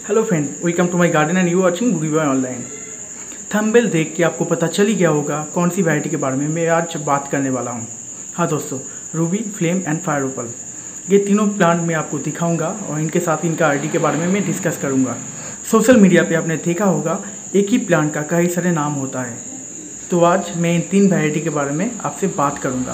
Hello friend, welcome to my garden and you watching boogie boy online. Thumbnail देख के आपको पता चल ही गया होगा कौन सी वैरायटी के बारे में मैं आज बात करने वाला हूँ। हाँ दोस्तों, ruby, flame and fire opal, ये तीनों प्लांट मैं आपको दिखाऊंगा और इनके साथ इनका आईडी के बारे में मैं डिस्कस करूँगा। सोशल मीडिया पर आपने देखा होगा एक ही प्लांट का कई सारे नाम होता है, तो आज मैं इन तीन वैरायटी के बारे में आपसे बात करूँगा।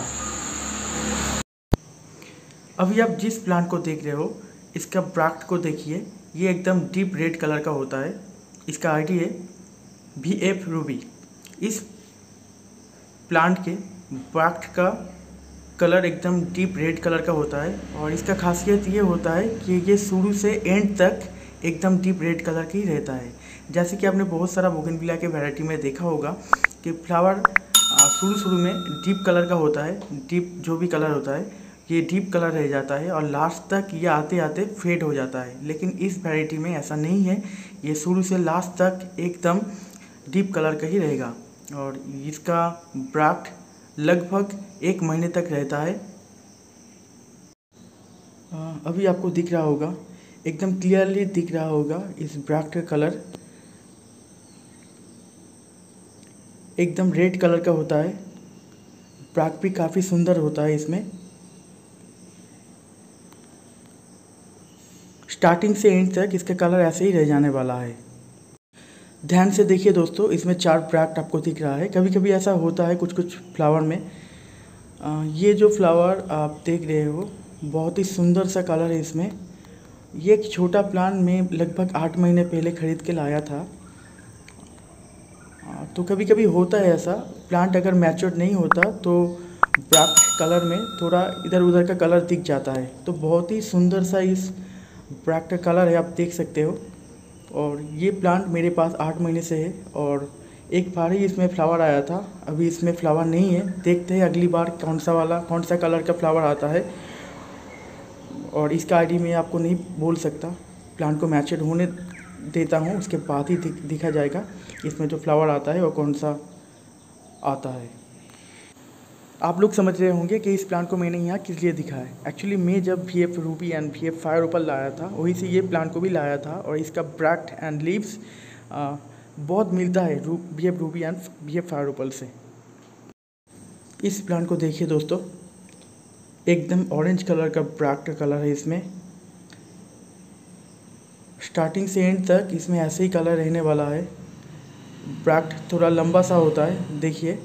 अभी आप जिस प्लांट को देख रहे हो इसका ब्राक्ट को देखिए, ये एकदम डीप रेड कलर का होता है। इसका आईडी है VF रूबी। इस प्लांट के ब्राक्ट का कलर एकदम डीप रेड कलर का होता है और इसका खासियत ये होता है कि ये शुरू से एंड तक एकदम डीप रेड कलर का ही रहता है। जैसे कि आपने बहुत सारा बोगनविलिया के वैरायटी में देखा होगा कि फ्लावर शुरू में डीप कलर का होता है, डीप जो भी कलर होता है ये डीप कलर रह जाता है और लास्ट तक ये आते आते फेड हो जाता है। लेकिन इस वैरायटी में ऐसा नहीं है, ये शुरू से लास्ट तक एकदम डीप कलर का ही रहेगा और इसका ब्राक्ट लगभग 1 महीने तक रहता है। अभी आपको दिख रहा होगा, एकदम क्लियरली दिख रहा होगा इस ब्राक्ट का कलर एकदम रेड कलर का होता है। ब्राक्ट भी काफ़ी सुंदर होता है। इसमें स्टार्टिंग से एंड तक इसका कलर ऐसे ही रह जाने वाला है। ध्यान से देखिए दोस्तों, इसमें 4 ब्राक्ट आपको दिख रहा है। कभी कभी ऐसा होता है कुछ फ्लावर में। ये जो फ्लावर आप देख रहे हो बहुत ही सुंदर सा कलर है इसमें। ये एक छोटा प्लांट में लगभग 8 महीने पहले ख़रीद के लाया था। तो कभी कभी होता है ऐसा, प्लांट अगर मैच्योर नहीं होता तो ब्राक्ट कलर में थोड़ा इधर उधर का कलर दिख जाता है। तो बहुत ही सुंदर सा इस ब्राक्ट का कलर है, आप देख सकते हो। और ये प्लांट मेरे पास 8 महीने से है और एक बार ही इसमें फ्लावर आया था। अभी इसमें फ्लावर नहीं है, देखते हैं अगली बार कौन सा कलर का फ्लावर आता है। और इसका आईडी मैं आपको नहीं बोल सकता, प्लांट को मैच्योर होने देता हूँ, उसके बाद ही दिखा जाएगा इसमें जो फ्लावर आता है वो कौन सा आता है। आप लोग समझ रहे होंगे कि इस प्लांट को मैंने यहाँ किस लिए दिखा है। एक्चुअली मैं जब VF ruby and VF fire opal लाया था वहीं से ये प्लांट को भी लाया था और इसका ब्राक्ट एंड लीव्स बहुत मिलता है VF ruby and VF fire opal से। इस प्लांट को देखिए दोस्तों, एकदम ऑरेंज कलर का ब्राक्ट का कलर है इसमें। स्टार्टिंग से एंड तक इसमें ऐसे ही कलर रहने वाला है। ब्राक्ट थोड़ा लंबा सा होता है, देखिए।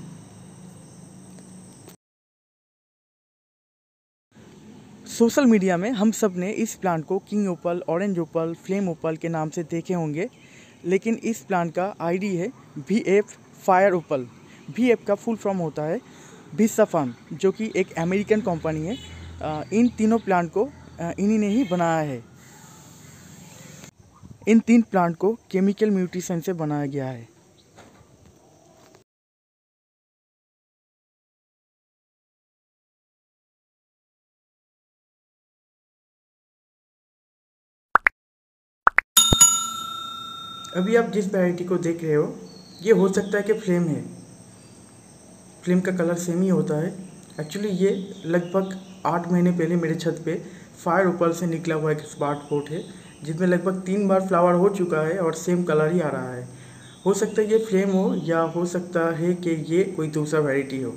सोशल मीडिया में हम सब ने इस प्लांट को king opal, orange opal, flame opal के नाम से देखे होंगे, लेकिन इस प्लांट का आईडी है VF फायर ओपल। VF का फुल फॉर्म होता है भिस्सा फार्म, जो कि एक अमेरिकन कंपनी है। इन तीनों प्लांट को इन्हीं ने ही बनाया है। इन 3 प्लांट को केमिकल म्यूटेशन से बनाया गया है। अभी आप जिस वैरायटी को देख रहे हो ये हो सकता है कि फ्लेम है। फ्लेम का कलर सेम ही होता है। एक्चुअली ये लगभग 8 महीने पहले मेरे छत पे फायर ओपल से निकला हुआ एक स्पार्ट पोट है, जिसमें लगभग 3 बार फ्लावर हो चुका है और सेम कलर ही आ रहा है। हो सकता है ये फ्लेम हो या हो सकता है कि ये कोई दूसरा वैरायटी हो।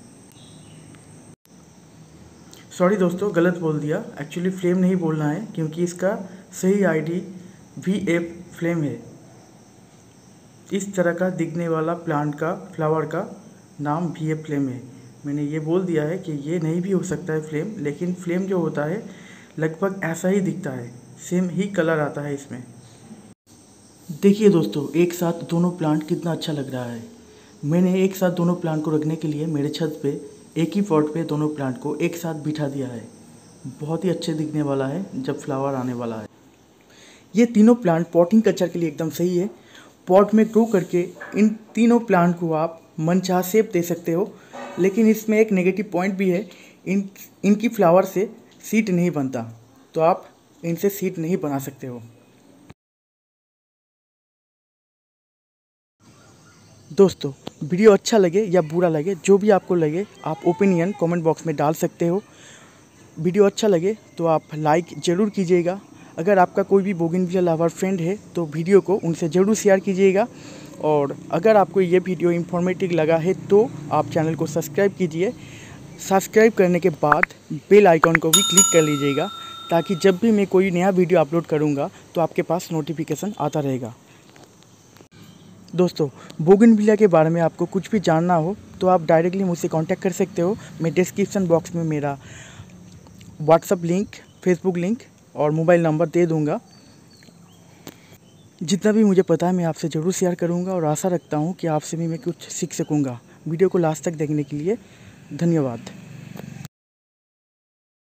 सॉरी दोस्तों, गलत बोल दिया। एक्चुअली फ्लेम नहीं बोलना है क्योंकि इसका सही आईडी VF फ्लेम है। इस तरह का दिखने वाला प्लांट का फ्लावर का नाम VF फ्लेम है। मैंने ये बोल दिया है कि ये नहीं भी हो सकता है फ्लेम, लेकिन फ्लेम जो होता है लगभग ऐसा ही दिखता है, सेम ही कलर आता है इसमें। देखिए दोस्तों, एक साथ दोनों प्लांट कितना अच्छा लग रहा है। मैंने एक साथ दोनों प्लांट को रखने के लिए मेरे छत पे एक ही पॉट पे दोनों प्लांट को एक साथ बिठा दिया है। बहुत ही अच्छे दिखने वाला है जब फ्लावर आने वाला है। ये तीनों प्लांट पॉटिंग कल्चर के लिए एकदम सही है। पॉट में ग्रो करके इन तीनों प्लांट को आप मनचाहा शेप दे सकते हो, लेकिन इसमें एक नेगेटिव पॉइंट भी है। इनकी फ्लावर से सीड नहीं बनता, तो आप इनसे सीड नहीं बना सकते हो। दोस्तों, वीडियो अच्छा लगे या बुरा लगे, जो भी आपको लगे आप ओपिनियन कमेंट बॉक्स में डाल सकते हो। वीडियो अच्छा लगे तो आप लाइक ज़रूर कीजिएगा। अगर आपका कोई भी बोगनविलिया लवर फ्रेंड है तो वीडियो को उनसे ज़रूर शेयर कीजिएगा। और अगर आपको ये वीडियो इन्फॉर्मेटिव लगा है तो आप चैनल को सब्सक्राइब कीजिए। सब्सक्राइब करने के बाद बेल आइकॉन को भी क्लिक कर लीजिएगा, ताकि जब भी मैं कोई नया वीडियो अपलोड करूँगा तो आपके पास नोटिफिकेशन आता रहेगा। दोस्तों, बोगनविलिया के बारे में आपको कुछ भी जानना हो तो आप डायरेक्टली मुझसे कांटेक्ट कर सकते हो। मैं डिस्क्रिप्शन बॉक्स में मेरा व्हाट्सअप लिंक, फेसबुक लिंक और मोबाइल नंबर दे दूंगा। जितना भी मुझे पता है मैं आपसे ज़रूर शेयर करूंगा और आशा रखता हूं कि आपसे भी मैं कुछ सीख सकूंगा। वीडियो को लास्ट तक देखने के लिए धन्यवाद।